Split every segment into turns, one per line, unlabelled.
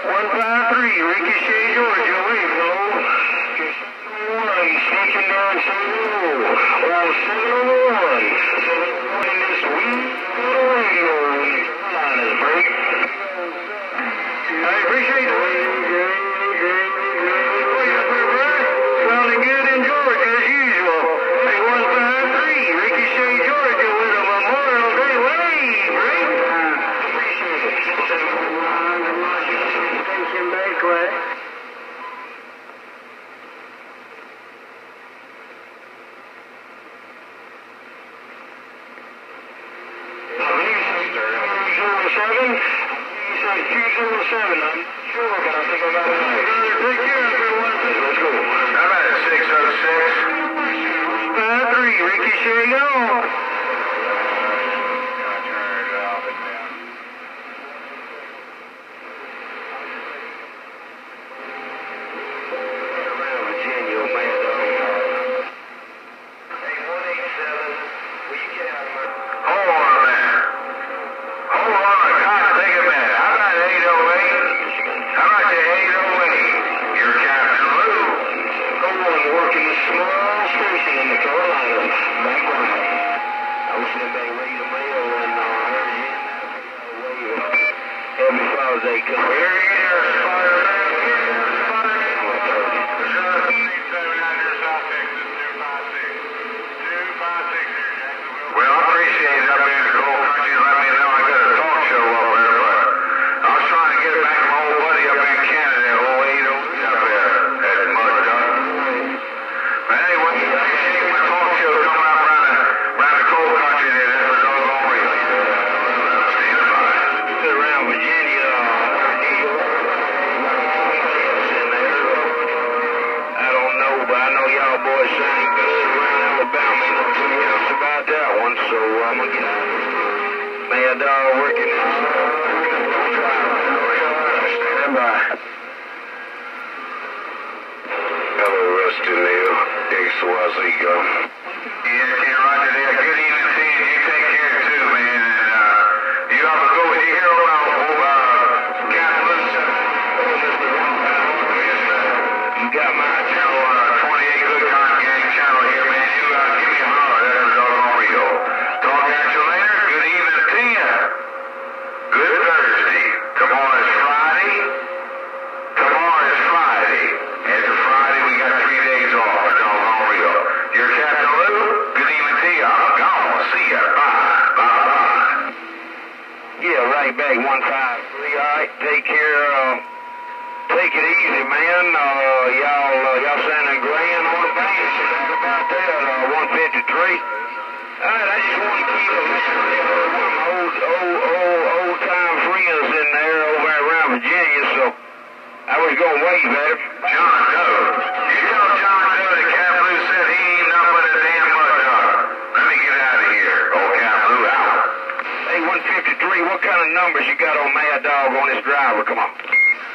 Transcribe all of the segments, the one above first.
153, Ricochet, Georgia, wait, low. 1, switching down 7-0. 701. 701 in this week. Radio in the Carolinas, break. I appreciate it. Sounding good in Georgia as usual. Hey, 153, Ricochet, Georgia with a Memorial Day wave, break. Appreciate it. 701, station Bakeway. Q07, I'm sure, but I think about it. Take care, everyone. Let's go. How about it, 606? 53, Ricochet, go. Virginia, man. Hey, 187, will you get out of my... Hold on a minute. Hold on, God, take a minute. How about 808? How about the 808? You're Captain Lou. Go on, working a small station in the Carolinas. Back on. I was sitting back ready to mail and I heard you in that every Friday. Here you are, Spider. Well, I appreciate it up here in the cold country. Let me know I got a talk show up there, but I was trying to get back to my old buddy up in Canada, old 808 up there at Mud Duck. But anyway, I appreciate my talk show coming up around the cold country there. That was all over you. Standing by. Around Virginia, New York, in there. I don't know, but I know y'all boys sound good around Alabama. Ain't nothing else about that one, so I'm gonna get out. Mad Dog working this. Stand by. Hello, Rusty Neal. XYZ go. Yeah, Ken Roger there. Good evening to you. You take care too, man. And you have a go here around Captain. You got my channel, 28 Good Time Gang channel here, man. You give me a holler. That is all on real. Talk at you later. Good evening to you. Good Thursday. Tomorrow is Friday. Tomorrow is Friday. After Friday, we got 3 days off. It's all on real. You're Captain Lou. Good evening to you. I'm gone. See ya. Bye. Bye. Yeah, right back. 153. All right. Take care. Take it easy, man. Y'all sounding grand on the band. About that. 153. All right, I just want to keep one of my old time friends in there over around Virginia, so I was going to wave at him. John Doe. You tell John Doe that Cap Blue said he ain't nothing but a damn mud dog. Let me get out of here. Old Cap Blue out. Hey, 153, what kind of numbers you got on Mad Dog on this driver? Come on.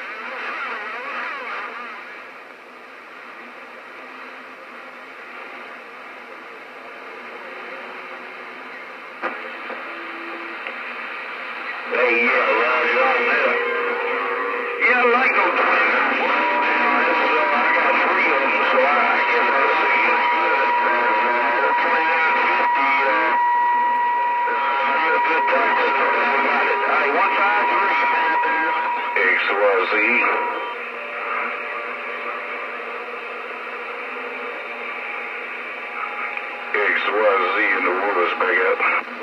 Hey, yeah, Roger on there. Yeah, I like those twins. I got 3 of them, so I guess I'll see you. 2950, a good time. Hey, 153. XYZ. XYZ in the waters, back up.